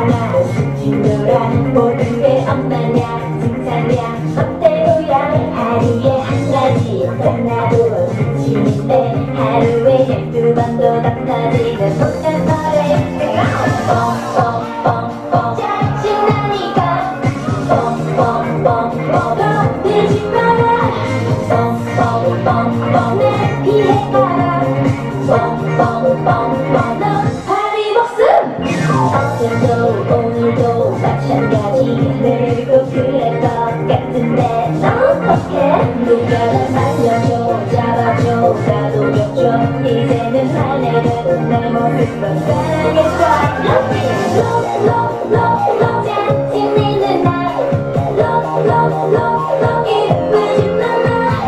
하나 진노란 모든 게 엄마냐 칭찬이야 멋대로야 하루에 한 가지 끝나도 지치는데 하루에 12번도 더 터지는 못난 너의 뻥뻥뻥뻥 짜증나니까 뻥뻥뻥뻥 더 들지 마라 뻥뻥뻥뻥 내 피해가라 뻥뻥뻥뻥 넌 파리 목숨 어제도 오늘도 마찬가지 내일도 그럴 것 같은데 넌 어떡해 누가 날 살려줘 잡아줘 가도려줘 이제는 할래는 내 모습만 사랑해줘 록록록록 짜증내는 날 록록록록 이쁘진 않아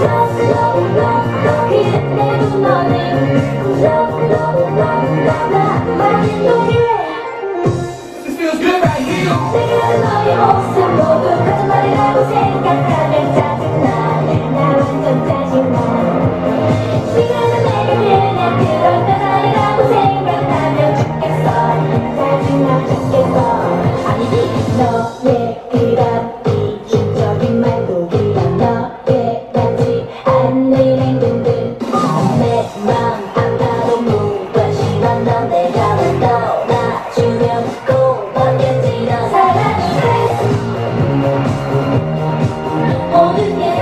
록록록록 그래도 너는 록록록록 나만의 노래 This feels good right here. 내가 너의 모습 모두 거짓말이라고 생각하면 짜증나 나 완전 짜증나 시간은 내가 그냥 그런 사람이라고 생각하면 죽겠어 짜증나 죽겠어 아니지 너의 그런 이중적인 말도 그냥 너의 맞지 않는 행동들 내 맘 아파도 무관심한 너 내가 널 떠나주면 꼭 버렸지 너 사랑해 모든 게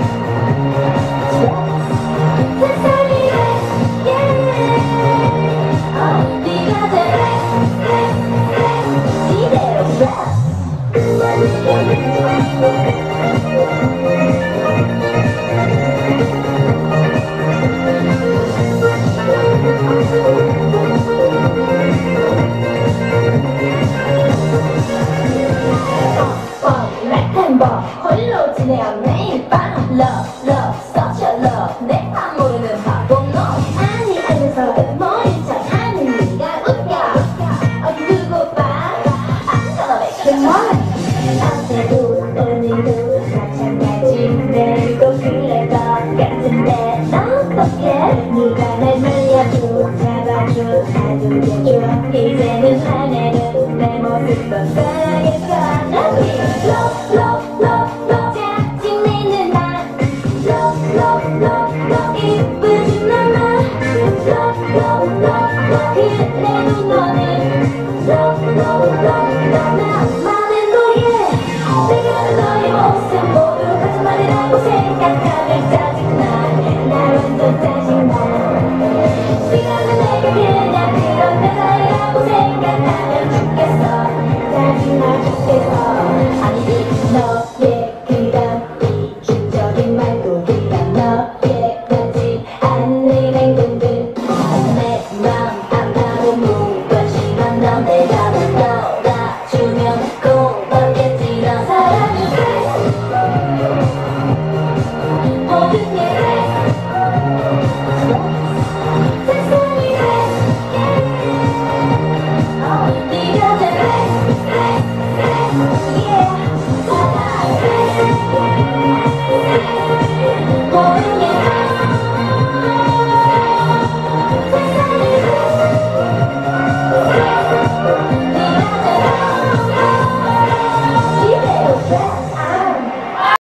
세상이 네가 이대로 홀로 지내어 매일 밤 Love love such a love 내가 모르는 바보 너 아니 알면서 머리 척 하는 네가 웃겨 어디 두고 봐 I'm gonna make you mine 어제도 오늘도 마찬가지 내일도 그럴 것 같은데 넌 어떡해 네가 날 말려줘 잡아줘 다독여줘 이제는 화내는 내 모습도 사랑해줘 Love 짜증내는 날 Love 이쁘진 않아 Love 그래도 너는 Love 나만의 노예 내가 너의 모습 모두 거짓말이라고 생각하면 짜증나